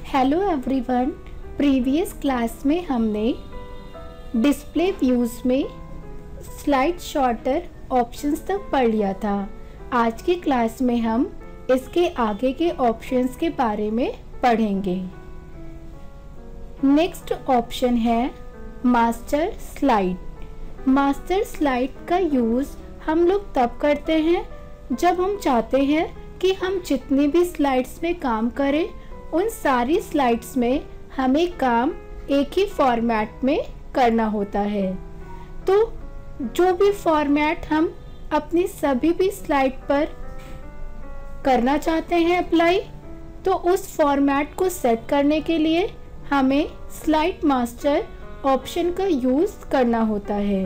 Hello everyone, previous class में हमने display views में स्लाइड शॉर्टर ऑप्शंस तक पढ़ लिया था। आज की क्लास में हम इसके आगे के ऑप्शंस के बारे में पढ़ेंगे। नेक्स्ट ऑप्शन है मास्टर स्लाइड। मास्टर स्लाइड का यूज़ हम लोग तब करते हैं जब हम चाहते हैं कि हम जितनी भी स्लाइड्स में काम करें उन सारी स्लाइड्स में हमें काम एक ही फॉर्मेट में करना होता है। तो जो भी फॉर्मेट हम अपनी सभी भी स्लाइड पर करना चाहते हैं अप्लाई, तो उस फॉर्मेट को सेट करने के लिए हमें स्लाइड मास्टर ऑप्शन का यूज़ करना होता है।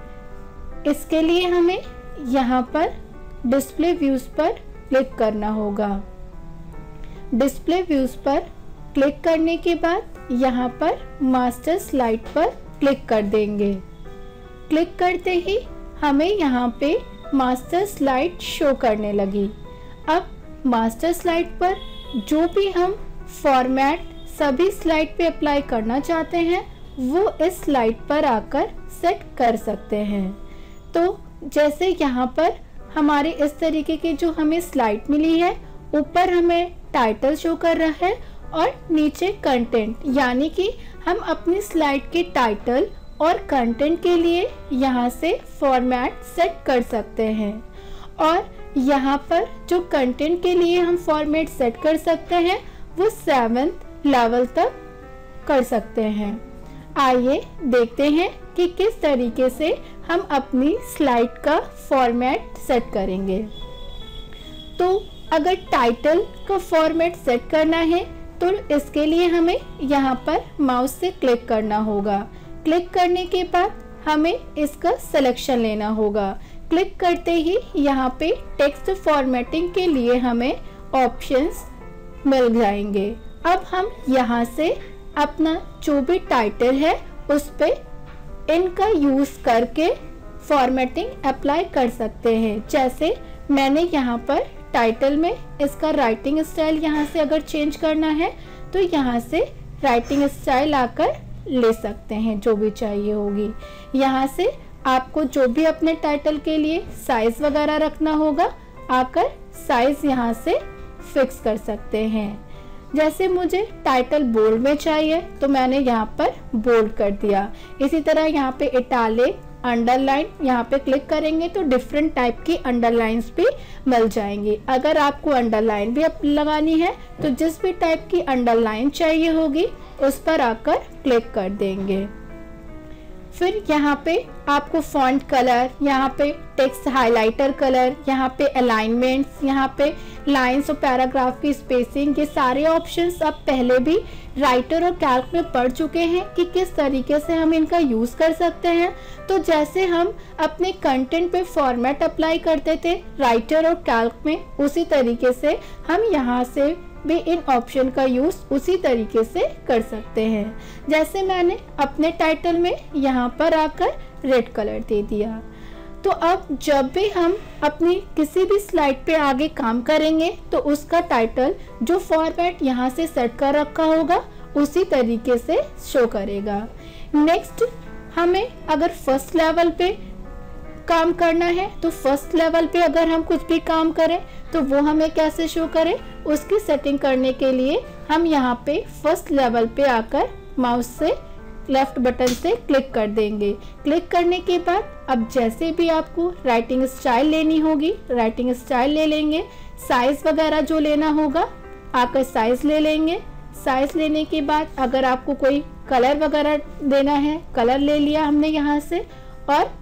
इसके लिए हमें यहाँ पर डिस्प्ले व्यूज़ पर क्लिक करना होगा। डिस्प्ले व्यूज़ पर क्लिक करने के बाद यहाँ पर मास्टर स्लाइड पर क्लिक कर देंगे। क्लिक करते ही हमें यहाँ पे मास्टर स्लाइड शो करने लगी। अब मास्टर स्लाइड पर जो भी हम फॉर्मेट सभी स्लाइड पे अप्लाई करना चाहते हैं वो इस स्लाइड पर आकर सेट कर सकते हैं। तो जैसे यहाँ पर हमारे इस तरीके की जो हमें स्लाइड मिली है, ऊपर हमें टाइटल शो कर रहा है और नीचे कंटेंट, यानी कि हम अपनी स्लाइड के टाइटल और कंटेंट के लिए यहाँ से फॉर्मेट सेट कर सकते हैं। और यहाँ पर जो कंटेंट के लिए हम फॉर्मेट सेट कर सकते हैं वो 7th लेवल तक कर सकते हैं। आइए देखते हैं कि किस तरीके से हम अपनी स्लाइड का फॉर्मेट सेट करेंगे। तो अगर टाइटल का फॉर्मेट सेट करना है तो इसके लिए हमें यहाँ पर माउस से क्लिक करना होगा। क्लिक करने के बाद हमें इसका सिलेक्शन लेना होगा। क्लिक करते ही यहाँ पे टेक्स्ट फॉर्मेटिंग के लिए हमें ऑप्शंस मिल जाएंगे। अब हम यहाँ से अपना जो भी टाइटल है उस पर इनका यूज़ करके फॉर्मेटिंग अप्लाई कर सकते हैं। जैसे मैंने यहाँ पर टाइटल में इसका राइटिंग स्टाइल यहाँ से अगर चेंज करना है तो यहाँ से राइटिंग स्टाइल आकर ले सकते हैं, जो भी चाहिए होगी। यहाँ से आपको जो भी अपने टाइटल के लिए साइज वगैरह रखना होगा आकर साइज यहाँ से फिक्स कर सकते हैं। जैसे मुझे टाइटल बोल्ड में चाहिए तो मैंने यहाँ पर बोल्ड कर दिया। इसी तरह यहाँ पे इटालिक, अंडरलाइन, यहाँ पे क्लिक करेंगे तो डिफरेंट टाइप की अंडरलाइंस भी मिल जाएंगी। अगर आपको अंडरलाइन भी लगानी है तो जिस भी टाइप की अंडरलाइन चाहिए होगी उस पर आकर क्लिक कर देंगे। फिर यहाँ पे आपको फॉन्ट कलर, यहाँ पे टेक्स्ट हाइलाइटर कलर, यहाँ पे अलाइनमेंट्स, यहाँ पे लाइंस और पैराग्राफ की स्पेसिंग, ये सारे ऑप्शंस आप पहले भी राइटर और कैल्क में पढ़ चुके हैं कि किस तरीके से हम इनका यूज़ कर सकते हैं। तो जैसे हम अपने कंटेंट पे फॉर्मेट अप्लाई करते थे राइटर और कैल्क में, उसी तरीके से हम यहाँ से भी इन ऑप्शन का यूज़ उसी तरीके से कर सकते हैं। जैसे मैंने अपने टाइटल में यहाँ पर आकर रेड कलर दे दिया। तो अब जब भी हम अपनी किसी भी स्लाइड पे आगे काम करेंगे तो उसका टाइटल जो फॉर्मेट यहाँ से सेट कर रखा होगा उसी तरीके से शो करेगा। नेक्स्ट, हमें अगर फर्स्ट लेवल पे काम करना है तो फर्स्ट लेवल पे अगर हम कुछ भी काम करें तो वो हमें कैसे शो करें, उसकी सेटिंग करने के लिए हम यहाँ पे फर्स्ट लेवल पे आकर माउस से लेफ्ट बटन से क्लिक कर देंगे। क्लिक करने के बाद अब जैसे भी आपको राइटिंग स्टाइल लेनी होगी राइटिंग स्टाइल ले लेंगे। साइज वगैरह जो लेना होगा आकर साइज ले लेंगे। साइज लेने के बाद अगर आपको कोई कलर वगैरह देना है, कलर ले लिया हमने यहाँ से। और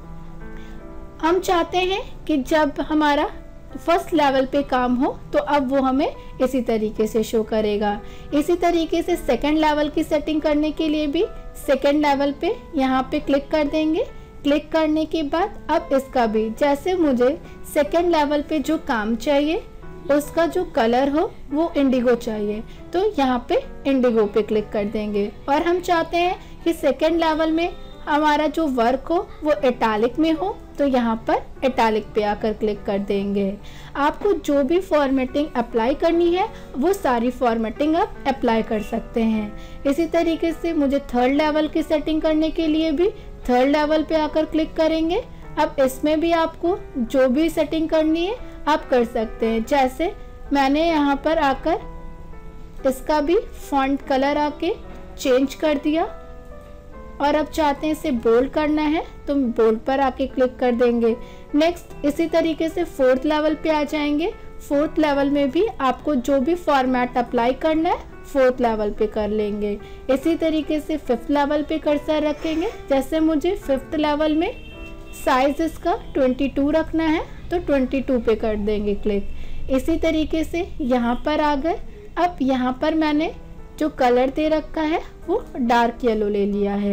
हम चाहते हैं कि जब हमारा फर्स्ट लेवल पे काम हो तो अब वो हमें इसी तरीके से शो करेगा। इसी तरीके से सेकंड लेवल की सेटिंग करने के लिए भी सेकंड लेवल पे यहाँ पे क्लिक कर देंगे। क्लिक करने के बाद अब इसका भी जैसे मुझे सेकंड लेवल पे जो काम चाहिए उसका जो कलर हो वो इंडिगो चाहिए तो यहाँ पे इंडिगो पे क्लिक कर देंगे। और हम चाहते हैं कि सेकंड लेवल में हमारा जो वर्क हो वो इटैलिक में हो तो यहाँ पर इटैलिक पे आकर क्लिक कर देंगे। आपको जो भी फॉर्मेटिंग अप्लाई करनी है वो सारी फॉर्मेटिंग आप अप्लाई कर सकते हैं। इसी तरीके से मुझे थर्ड लेवल की सेटिंग करने के लिए भी थर्ड लेवल पे आकर क्लिक करेंगे। अब इसमें भी आपको जो भी सेटिंग करनी है आप कर सकते हैं। जैसे मैंने यहाँ पर आकर इसका भी फॉन्ट कलर आके चेंज कर दिया और अब चाहते हैं इसे बोल्ड करना है तो बोल्ड पर आके क्लिक कर देंगे। नेक्स्ट इसी तरीके से फोर्थ लेवल पे आ जाएंगे। फोर्थ लेवल में भी आपको जो भी फॉर्मेट अप्लाई करना है फोर्थ लेवल पे कर लेंगे। इसी तरीके से फिफ्थ लेवल पे कर्सर रखेंगे। जैसे मुझे फिफ्थ लेवल में साइज इसका 22 रखना है तो 22 पे कर देंगे क्लिक। इसी तरीके से यहाँ पर आ गए। अब यहाँ पर मैंने जो कलर दे रखा है वो डार्क येलो ले लिया है।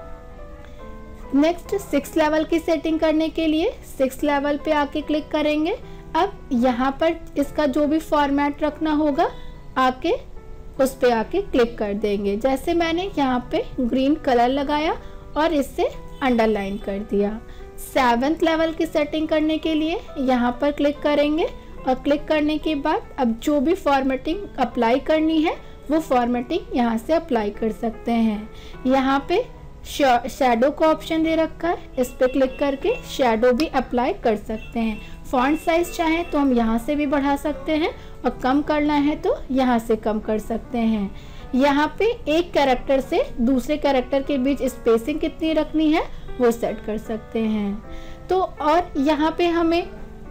नेक्स्ट सिक्स लेवल की सेटिंग करने के लिए सिक्स लेवल पे आके क्लिक करेंगे। अब यहाँ पर इसका जो भी फॉर्मेट रखना होगा आके उस पे आके क्लिक कर देंगे। जैसे मैंने यहाँ पे ग्रीन कलर लगाया और इससे अंडरलाइन कर दिया। सेवंथ लेवल की सेटिंग करने के लिए यहाँ पर क्लिक करेंगे और क्लिक करने के बाद अब जो भी फॉर्मेटिंग अप्लाई करनी है वो फॉर्मेटिंग यहाँ से अप्लाई कर सकते हैं। यहाँ पे शैडो का ऑप्शन दे रखा है, इस पे क्लिक करके शैडो भी अप्लाई कर सकते हैं। फॉन्ट साइज चाहे तो हम यहाँ से भी बढ़ा सकते हैं और कम करना है तो यहाँ से कम कर सकते हैं। यहाँ पे एक कैरेक्टर से दूसरे कैरेक्टर के बीच स्पेसिंग कितनी रखनी है वो सेट कर सकते हैं। तो और यहाँ पे हमें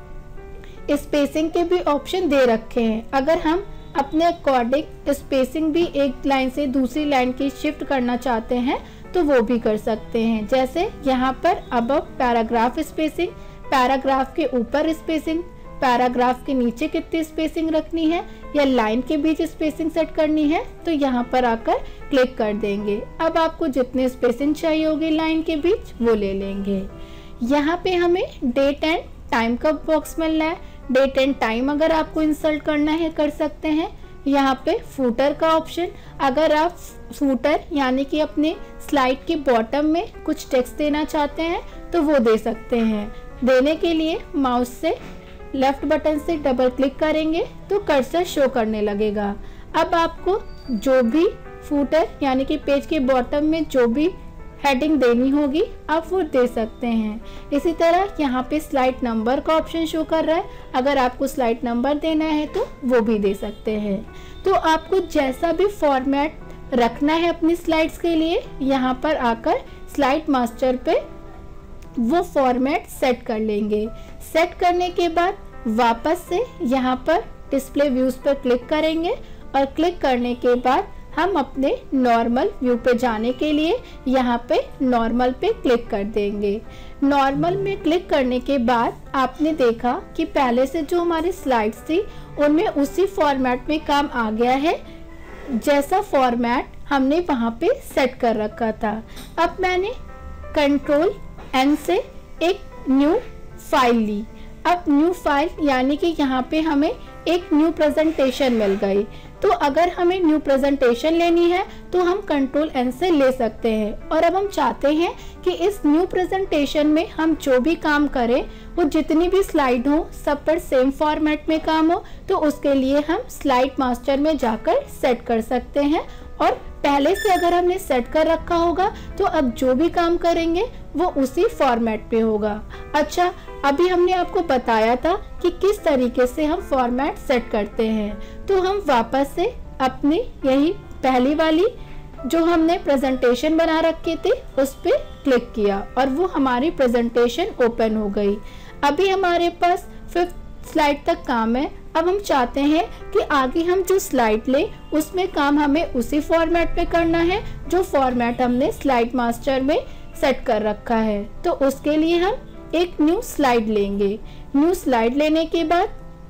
स्पेसिंग के भी ऑप्शन दे रखे हैं। अगर हम अपने अकॉर्डिंग स्पेसिंग भी एक लाइन से दूसरी लाइन की शिफ्ट करना चाहते हैं तो वो भी कर सकते हैं। जैसे यहाँ पर अब पैराग्राफ स्पेसिंग, पैराग्राफ के ऊपर स्पेसिंग, पैराग्राफ के नीचे कितनी स्पेसिंग रखनी है या लाइन के बीच स्पेसिंग सेट करनी है तो यहाँ पर आकर क्लिक कर देंगे। अब आपको जितनी स्पेसिंग चाहिए होगी लाइन के बीच वो ले लेंगे। यहाँ पे हमें डेट एंड टाइम का बॉक्स मिलना है। डेट एंड टाइम अगर आपको इंसर्ट करना है कर सकते हैं। यहाँ पे फूटर का ऑप्शन, अगर आप फूटर यानी कि अपने स्लाइड के बॉटम में कुछ टेक्स्ट देना चाहते हैं तो वो दे सकते हैं। देने के लिए माउस से लेफ्ट बटन से डबल क्लिक करेंगे तो कर्सर शो करने लगेगा। अब आपको जो भी फूटर यानी कि पेज के बॉटम में जो भी हेडिंग देनी होगी आप वो दे सकते हैं। इसी तरह यहाँ पे स्लाइड नंबर का ऑप्शन शो कर रहा है, अगर आपको स्लाइड नंबर देना है तो वो भी दे सकते हैं। तो आपको जैसा भी फॉर्मेट रखना है अपनी स्लाइड्स के लिए यहाँ पर आकर स्लाइड मास्टर पे वो फॉर्मेट सेट कर लेंगे। सेट करने के बाद वापस से यहाँ पर डिस्प्ले व्यूज पर क्लिक करेंगे और क्लिक करने के बाद हम अपने नॉर्मल व्यू पे जाने के लिए यहाँ पे नॉर्मल पे क्लिक कर देंगे। नॉर्मल में क्लिक करने के बाद आपने देखा कि पहले से जो हमारी स्लाइड्स थी उनमें उसी फॉर्मेट में काम आ गया है जैसा फॉर्मेट हमने वहाँ पे सेट कर रखा था। अब मैंने कंट्रोल एन से एक न्यू फाइल ली। अब न्यू फाइल यानी कि यहाँ पे हमें एक न्यू प्रेजेंटेशन मिल गई। तो अगर हमें न्यू प्रेजेंटेशन लेनी है तो हम कंट्रोल एन से ले सकते हैं। और अब हम चाहते हैं कि इस न्यू प्रेजेंटेशन में हम जो भी काम करें वो जितनी भी स्लाइड हो सब पर सेम फॉर्मेट में काम हो, तो उसके लिए हम स्लाइड मास्टर में जाकर सेट कर सकते हैं। और पहले से अगर हमने सेट कर रखा होगा तो अब जो भी काम करेंगे वो उसी फॉर्मेट पे होगा। अच्छा, अभी हमने आपको बताया था कि किस तरीके से हम फॉर्मेट सेट करते हैं, तो हम वापस से अपनी यही पहली वाली जो हमने प्रेजेंटेशन बना रखी थी उस पे क्लिक किया और वो हमारी प्रेजेंटेशन ओपन हो गई। अभी हमारे पास 5th स्लाइड तक काम है। अब हम चाहते हैं कि आगे हम जो स्लाइड ले उसमें काम हमें उसी फॉर्मेट पे करना है जो फॉर्मेट हमने स्लाइड मास्टर में सेट कर रखा है। तो उसके लिए हम एक न्यू स्लाइड लेंगे। न्यू स्लाइड लेने के बाद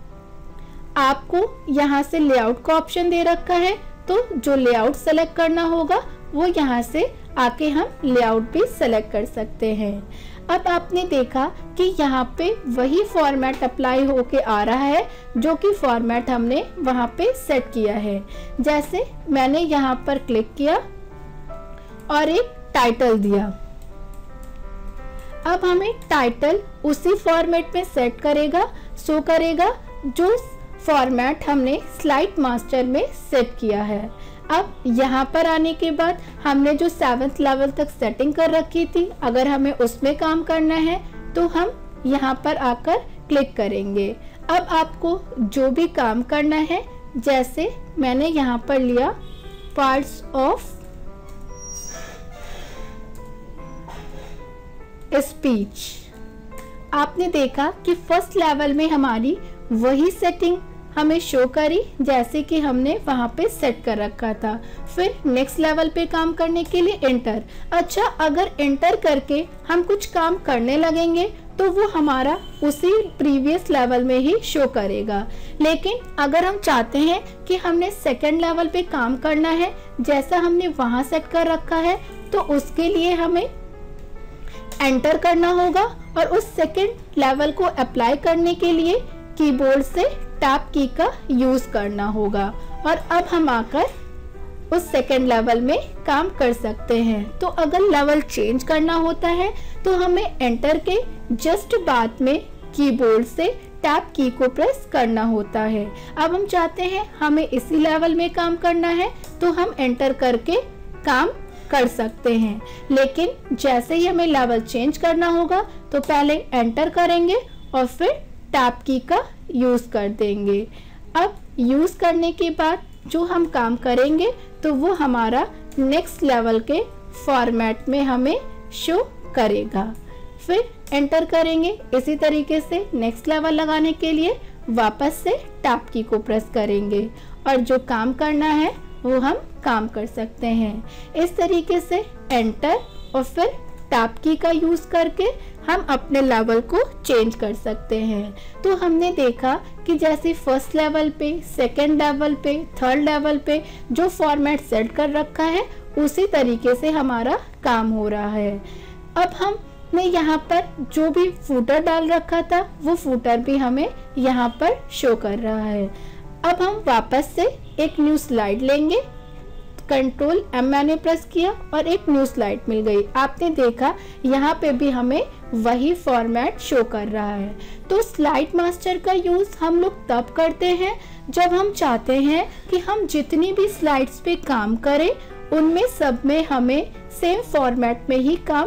आपको यहाँ से लेआउट का ऑप्शन दे रखा है, तो जो लेआउट सेलेक्ट करना होगा वो यहाँ से आके हम लेआउट भी सेलेक्ट कर सकते हैं। अब आपने देखा कि यहाँ पे वही फॉर्मेट अप्लाई होके आ रहा है जो कि फॉर्मेट हमने वहाँ पे सेट किया है। जैसे मैंने यहाँ पर क्लिक किया और एक टाइटल दिया। अब हमें टाइटल उसी फॉर्मेट में सेट करेगा, शो करेगा जो फॉर्मेट हमने स्लाइड मास्टर में सेट किया है। अब यहाँ पर आने के बाद हमने जो 7th लेवल तक सेटिंग कर रखी थी, अगर हमें उसमें काम करना है तो हम यहाँ पर आकर क्लिक करेंगे। अब आपको जो भी काम करना है, जैसे मैंने यहाँ पर लिया पार्ट्स ऑफ स्पीच, आपने देखा कि फर्स्ट लेवल में हमारी वही सेटिंग हमें शो करी जैसे कि हमने वहां पे सेट कर रखा था। फिर नेक्स्ट लेवल पे काम करने के लिए एंटर। अच्छा, अगर एंटर करके हम कुछ काम करने लगेंगे तो वो हमारा उसी प्रीवियस लेवल में ही शो करेगा। लेकिन अगर हम चाहते हैं कि हमने सेकंड लेवल पे काम करना है जैसा हमने वहां सेट कर रखा है, तो उसके लिए हमें एंटर करना होगा और उस सेकंड लेवल को अप्लाई करने के लिए कीबोर्ड से टैब की का यूज करना होगा और अब हम आकर उस सेकंड लेवल में काम कर सकते हैं। तो अगर लेवल चेंज करना होता है तो हमें एंटर के जस्ट बाद में कीबोर्ड से टैब की को प्रेस करना होता है। अब हम चाहते हैं हमें इसी लेवल में काम करना है तो हम एंटर करके काम कर सकते हैं। लेकिन जैसे ही हमें लेवल चेंज करना होगा तो पहले एंटर करेंगे और फिर टैब की का यूज कर देंगे। अब यूज करने के बाद जो हम काम करेंगे तो वो हमारा नेक्स्ट लेवल के फॉर्मेट में हमें शो करेगा। फिर एंटर करेंगे। इसी तरीके से नेक्स्ट लेवल लगाने के लिए वापस से टैब की को प्रेस करेंगे और जो काम करना है वो हम काम कर सकते हैं। इस तरीके से एंटर और फिर टैब की का यूज करके हम अपने लेवल को चेंज कर सकते हैं। तो हमने देखा कि जैसे फर्स्ट लेवल पे, सेकंड लेवल पे, थर्ड लेवल पे जो फॉर्मेट सेट कर रखा है उसी तरीके से हमारा काम हो रहा है। अब हमने यहाँ पर जो भी फूटर डाल रखा था वो फूटर भी हमें यहाँ पर शो कर रहा है। अब हम वापस से एक न्यू स्लाइड लेंगे। कंट्रोल एम मैंने प्रेस किया और एक न्यू स्लाइड मिल गई। आपने देखा यहाँ पे भी हमें वही फॉर्मेट शो कर रहा है। तो स्लाइड मास्टर का यूज हम लोग तब करते हैं जब हम चाहते हैं कि हम जितनी भी स्लाइड्स पे काम करें उनमें सब में हमें सेम फॉर्मेट में ही काम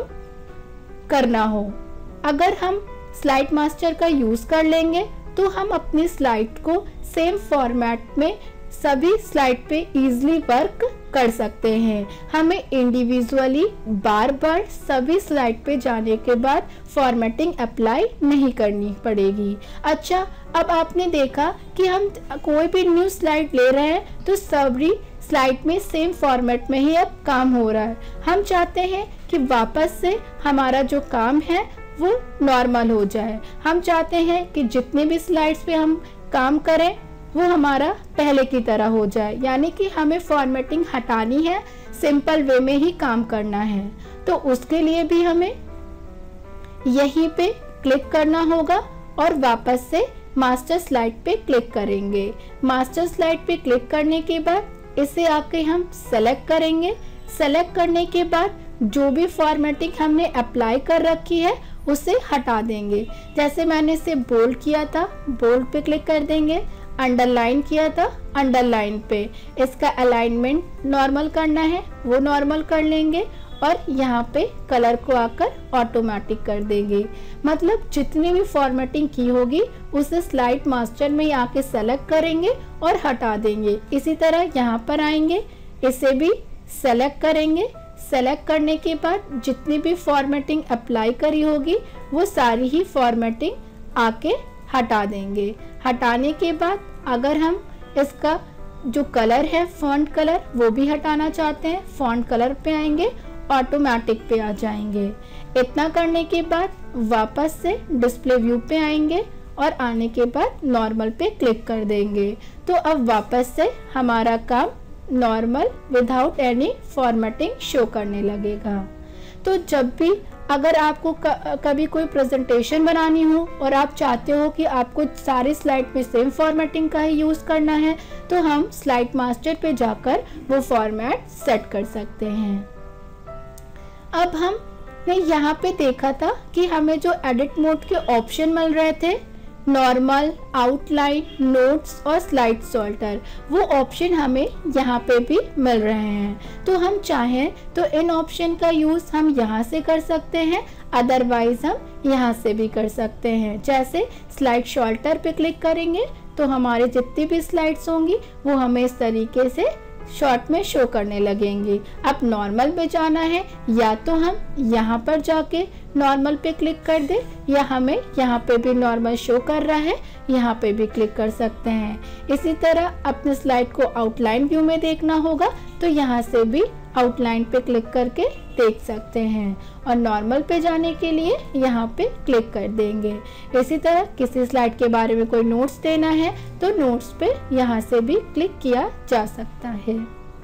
करना हो। अगर हम स्लाइड मास्टर का यूज कर लेंगे तो हम अपनी स्लाइड को सेम फॉर्मेट में सभी स्लाइड पे इजीली वर्क कर सकते हैं। हमें इंडिविजुअली बार बार सभी स्लाइड पे जाने के बाद फॉर्मेटिंग अप्लाई नहीं करनी पड़ेगी। अच्छा, अब आपने देखा कि हम कोई भी न्यू स्लाइड ले रहे हैं तो सभी स्लाइड में सेम फॉर्मेट में ही अब काम हो रहा है। हम चाहते हैं कि वापस से हमारा जो काम है वो नॉर्मल हो जाए। हम चाहते हैं कि जितने भी स्लाइड्स पे हम काम करें वो हमारा पहले की तरह हो जाए, यानी कि हमें फॉर्मेटिंग हटानी है, सिंपल वे में ही काम करना है। तो उसके लिए भी हमें यहीं पे क्लिक करना होगा और वापस से मास्टर स्लाइड पे क्लिक करेंगे। मास्टर स्लाइड पे क्लिक करने के बाद इसे आके हम सेलेक्ट करेंगे। सेलेक्ट करने के बाद जो भी फॉर्मेटिंग हमने अप्लाई कर रखी है उसे हटा देंगे। जैसे मैंने इसे बोल्ड किया था, बोल्ड पे क्लिक कर देंगे। अंडरलाइन किया था, अंडरलाइन पे। इसका अलाइनमेंट नॉर्मल करना है वो नॉर्मल कर लेंगे और यहाँ पे कलर को आकर ऑटोमेटिक कर देंगे। मतलब जितनी भी फॉर्मेटिंग की होगी उसे स्लाइड मास्टर में आके सेलेक्ट करेंगे और हटा देंगे। इसी तरह यहाँ पर आएंगे, इसे भी सेलेक्ट करेंगे। सेलेक्ट करने के बाद जितनी भी फॉर्मेटिंग अप्लाई करी होगी वो सारी ही फॉर्मेटिंग आके हटा देंगे। हटाने के बाद अगर हम इसका जो कलर है फॉन्ट कलर वो भी हटाना चाहते हैं, फॉन्ट कलर पे आएंगे, ऑटोमेटिक पे आ जाएंगे। इतना करने के बाद वापस से डिस्प्ले व्यू पे आएंगे और आने के बाद नॉर्मल पे क्लिक कर देंगे। तो अब वापस से हमारा काम normal without any formatting show करने लगेगा। तो जब भी अगर आपको कभी कोई प्रेजेंटेशन बनानी हो और आप चाहते हो कि आपको सारी स्लाइड में सेम फॉर्मेटिंग का ही यूज़ करना है तो हम स्लाइड मास्टर पे जाकर वो फॉर्मेट सेट कर सकते हैं। अब हम आपने यहाँ पे देखा था कि हमें जो एडिट मोड के ऑप्शन मिल रहे थे, नॉर्मल, आउटलाइन, नोट्स और स्लाइड सॉल्टर, वो ऑप्शन हमें यहाँ पे भी मिल रहे हैं। तो हम चाहें तो इन ऑप्शन का यूज़ हम यहाँ से कर सकते हैं, अदरवाइज हम यहाँ से भी कर सकते हैं। जैसे स्लाइड सॉल्टर पे क्लिक करेंगे तो हमारे जितनी भी स्लाइड्स होंगी वो हमें इस तरीके से शॉर्ट में शो करने लगेंगी। अब नॉर्मल पे जाना है, या तो हम यहाँ पर जाके नॉर्मल पे क्लिक कर दे, या हमें यहाँ पे भी नॉर्मल शो कर रहा है यहाँ पे भी क्लिक कर सकते हैं। इसी तरह अपने स्लाइड को आउटलाइन व्यू में देखना होगा तो यहाँ से भी आउटलाइन पे क्लिक करके देख सकते हैं, और नॉर्मल पे जाने के लिए यहाँ पे क्लिक कर देंगे। इसी तरह किसी स्लाइड के बारे में कोई नोट्स देना है तो नोट्स पे यहाँ से भी क्लिक किया जा सकता है।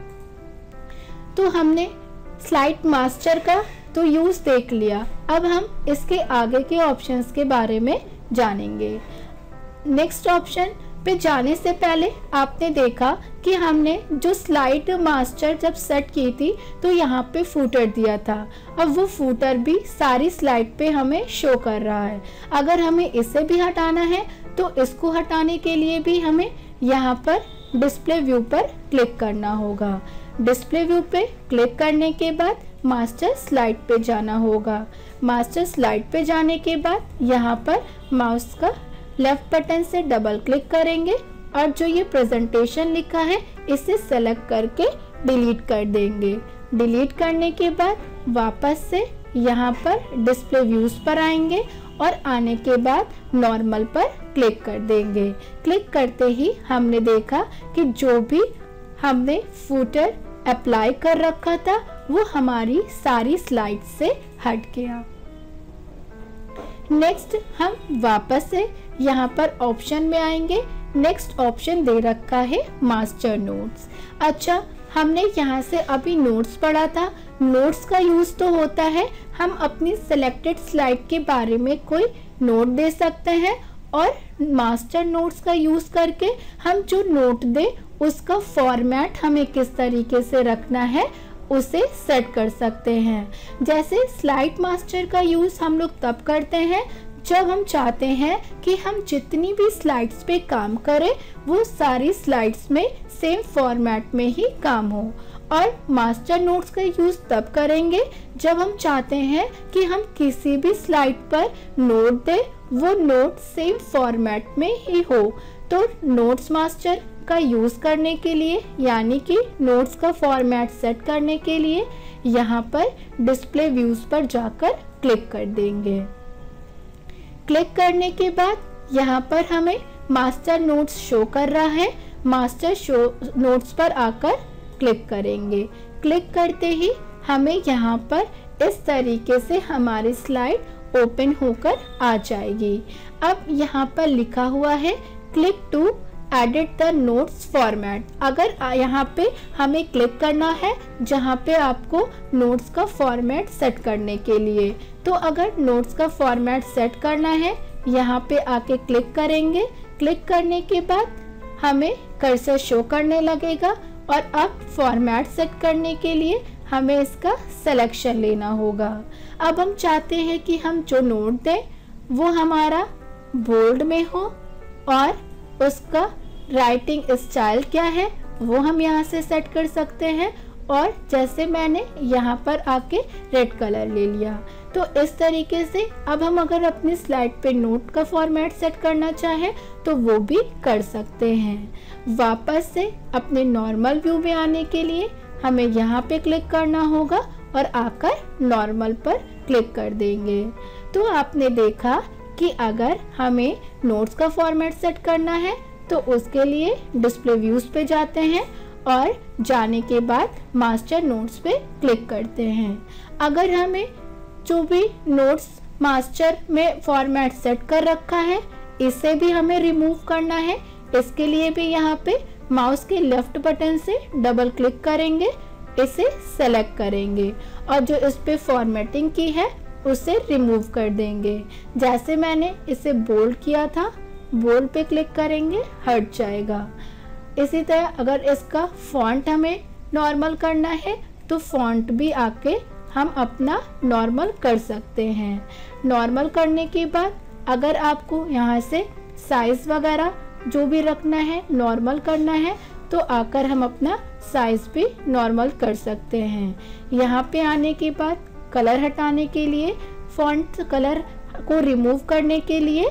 तो हमने स्लाइड मास्टर का तो यूज देख लिया, अब हम इसके आगे के ऑप्शंस के बारे में जानेंगे। नेक्स्ट ऑप्शन पे जाने से पहले आपने देखा कि हमने जो स्लाइड मास्टर जब सेट की थी तो यहाँ पे फूटर दिया था। अब वो फूटर भी सारी स्लाइड पे हमें शो कर रहा है। अगर हमें इसे भी हटाना है तो इसको हटाने के लिए भी हमें यहाँ पर डिस्प्ले व्यू पर क्लिक करना होगा। डिस्प्ले व्यू पे क्लिक करने के बाद मास्टर स्लाइड पे जाना होगा। मास्टर स्लाइड पे जाने के बाद यहाँ पर माउस का लेफ्ट बटन से डबल क्लिक करेंगे और जो ये प्रेजेंटेशन लिखा है इसे सेलेक्ट करके डिलीट कर देंगे। डिलीट करने के बाद वापस से यहाँ पर डिस्प्ले व्यूज पर आएंगे और आने के बाद नॉर्मल पर क्लिक कर देंगे। क्लिक करते ही हमने देखा कि जो भी हमने फूटर अप्लाई कर रखा था वो हमारी सारी स्लाइड से हट गया। नेक्स्ट हम वापस से यहाँ पर ऑप्शन में आएंगे। नेक्स्ट ऑप्शन दे रखा है मास्टर नोट्स। अच्छा, हमने यहाँ से अभी नोट्स पढ़ा था। नोट्स का यूज तो होता है हम अपनी सिलेक्टेड स्लाइड के बारे में कोई नोट दे सकते हैं, और मास्टर नोट्स का यूज करके हम जो नोट दे उसका फॉर्मेट हमें किस तरीके से रखना है उसे सेट कर सकते हैं। जैसे स्लाइड मास्टर का यूज हम लोग तब करते हैं जब हम चाहते हैं कि हम जितनी भी स्लाइड्स पे काम करें वो सारी स्लाइड्स में सेम फॉर्मेट में ही काम हो, और मास्टर नोट्स का यूज तब करेंगे जब हम चाहते हैं कि हम किसी भी स्लाइड पर नोट दें वो नोट सेम फॉर्मेट में ही हो। तो नोट्स मास्टर का यूज करने के लिए यानी कि नोट्स का फॉर्मेट सेट करने के लिए यहाँ पर डिस्प्ले व्यूज पर जाकर क्लिक कर देंगे। क्लिक करने के बाद यहाँ पर हमें मास्टर नोट्स शो कर रहा है। मास्टर शो नोट्स पर आकर क्लिक करेंगे। क्लिक करते ही हमें यहाँ पर इस तरीके से हमारी स्लाइड ओपन होकर आ जाएगी। अब यहाँ पर लिखा हुआ है click to edit the notes format. अगर यहाँ पे हमें क्लिक करना है जहाँ पे आपको नोट्स का फॉर्मेट सेट करने के लिए, तो अगर नोट्स का फॉर्मेट सेट करना है यहाँ पे आके क्लिक करेंगे। क्लिक करने के बाद हमें कर्सर शो करने लगेगा और अब फॉर्मेट सेट करने के लिए हमें इसका सिलेक्शन लेना होगा। अब हम चाहते हैं कि हम जो नोट दें वो हमारा बोल्ड में हो और उसका राइटिंग स्टाइल क्या है वो हम यहाँ से सेट कर सकते हैं, और जैसे मैंने यहाँ पर आके रेड कलर ले लिया। तो इस तरीके से अब हम अगर अपनी स्लाइड पे नोट का फॉर्मेट सेट करना चाहें तो वो भी कर सकते हैं। वापस से अपने नॉर्मल व्यू में आने के लिए हमें यहाँ पे क्लिक करना होगा और आकर नॉर्मल पर क्लिक कर देंगे। तो आपने देखा कि अगर हमें नोट्स का फॉर्मेट सेट करना है तो उसके लिए डिस्प्ले व्यूज पे जाते हैं और जाने के बाद मास्टर नोट्स पे क्लिक करते हैं। अगर हमें जो भी नोट्स मास्टर में फॉर्मेट सेट कर रखा है इसे भी हमें रिमूव करना है, इसके लिए भी यहाँ पे माउस के लेफ्ट बटन से डबल क्लिक करेंगे, इसे सेलेक्ट करेंगे और जो इस पे फॉर्मेटिंग की है उसे रिमूव कर देंगे। जैसे मैंने इसे बोल्ड किया था, बोल्ड पे क्लिक करेंगे, हट जाएगा। इसी तरह अगर इसका फॉन्ट हमें नॉर्मल करना है तो फॉन्ट भी आके हम अपना नॉर्मल कर सकते हैं। नॉर्मल करने के बाद अगर आपको यहाँ से साइज़ वगैरह जो भी रखना है, नॉर्मल करना है, तो आकर हम अपना साइज़ भी नॉर्मल कर सकते हैं। यहाँ पे आने के बाद कलर हटाने के लिए, फॉन्ट कलर को रिमूव करने के लिए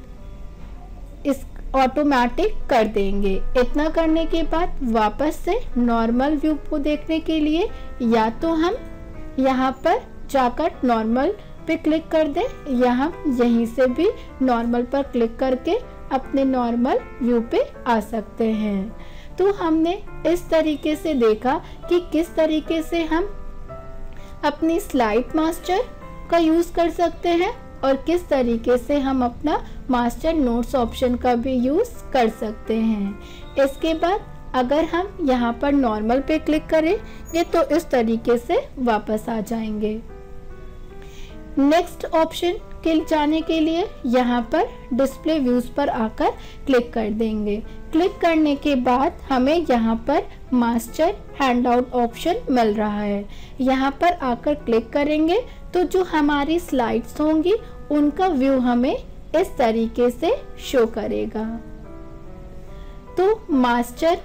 इस ऑटोमेटिक कर देंगे। इतना करने के बाद वापस से नॉर्मल व्यू को देखने के लिए या तो हम यहाँ पर जाकर नॉर्मल पे क्लिक कर दें, या हम यहीं से भी नॉर्मल पर क्लिक करके अपने नॉर्मल व्यू पे आ सकते हैं। तो हमने इस तरीके से देखा कि किस तरीके से हम अपनी स्लाइड मास्टर का यूज़ कर सकते हैं और किस तरीके से हम अपना मास्टर नोट्स ऑप्शन का भी यूज़ कर सकते हैं। इसके बाद अगर हम यहाँ पर नॉर्मल पे क्लिक करेंगे तो इस तरीके से वापस आ जाएंगे। नेक्स्ट ऑप्शन के जाने के लिए यहाँ पर डिस्प्ले व्यूज पर आकर क्लिक कर देंगे। क्लिक करने के बाद हमें यहाँ पर मास्टर हैंडआउट ऑप्शन मिल रहा है। यहाँ पर आकर क्लिक करेंगे तो जो हमारी स्लाइड्स होंगी उनका व्यू हमें इस तरीके से शो करेगा। तो मास्टर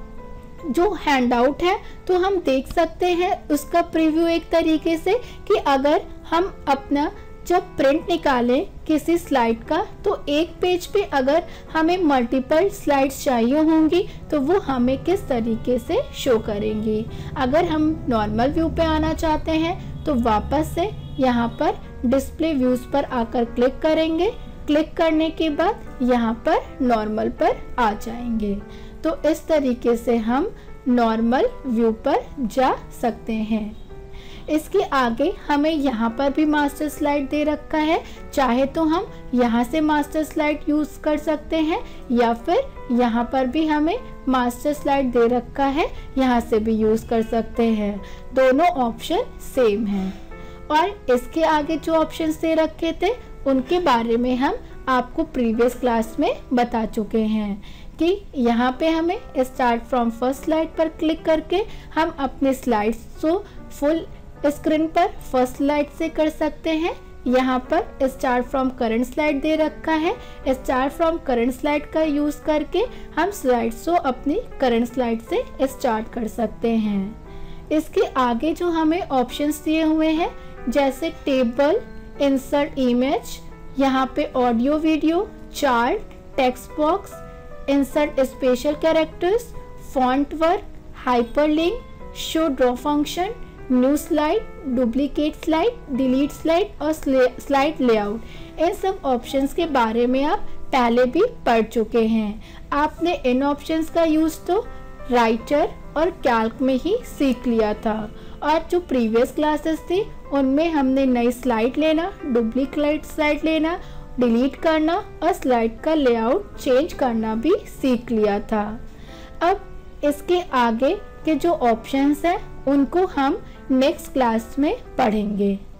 जो हैंडआउट है तो हम देख सकते हैं उसका प्रीव्यू एक तरीके से कि अगर हम अपना जब प्रिंट निकालें किसी स्लाइड का तो एक पेज पे अगर हमें मल्टीपल स्लाइड्स चाहिए होंगी तो वो हमें किस तरीके से शो करेंगी। अगर हम नॉर्मल व्यू पे आना चाहते हैं तो वापस से यहाँ पर डिस्प्ले व्यूज पर आकर क्लिक करेंगे। क्लिक करने के बाद यहाँ पर नॉर्मल पर आ जाएंगे। तो इस तरीके से हम नॉर्मल व्यू पर जा सकते हैं। इसके आगे हमें यहाँ पर भी मास्टर स्लाइड दे रखा है, चाहे तो हम यहाँ से मास्टर स्लाइड यूज़ कर सकते हैं या फिर यहाँ पर भी हमें मास्टर स्लाइड दे रखा है, यहाँ से भी यूज़ कर सकते हैं। दोनों ऑप्शन सेम हैं। और इसके आगे जो ऑप्शंस दे रखे थे उनके बारे में हम आपको प्रीवियस क्लास में बता चुके हैं कि यहाँ पे हमें स्टार्ट फ्रॉम फर्स्ट स्लाइड पर क्लिक करके हम अपने स्लाइड्स को फुल स्क्रीन पर फर्स्ट स्लाइड से कर सकते हैं। यहाँ पर स्टार्ट फ्रॉम करंट स्लाइड दे रखा है। स्टार्ट फ्रॉम करंट स्लाइड का यूज़ करके हम स्लाइड्स को अपनी करंट स्लाइड से स्टार्ट कर सकते हैं। इसके आगे जो हमें ऑप्शंस दिए हुए हैं जैसे टेबल, इंसर्ट इमेज, यहाँ पे audio video, chart, text box, insert special characters, font work, hyperlink, show draw function, new slide, duplicate slide, delete slide और स्लाइड लेआउट, इन सब ऑप्शंस के बारे में आप पहले भी पढ़ चुके हैं। आपने इन ऑप्शंस का यूज़ तो राइटर और कैल्क में ही सीख लिया था और जो प्रीवियस क्लासेस थी उनमें हमने नई स्लाइड लेना, डुप्लीकेट स्लाइड लेना, डिलीट करना और स्लाइड का लेआउट चेंज करना भी सीख लिया था। अब इसके आगे के जो ऑप्शंस हैं उनको हम नेक्स्ट क्लास में पढ़ेंगे।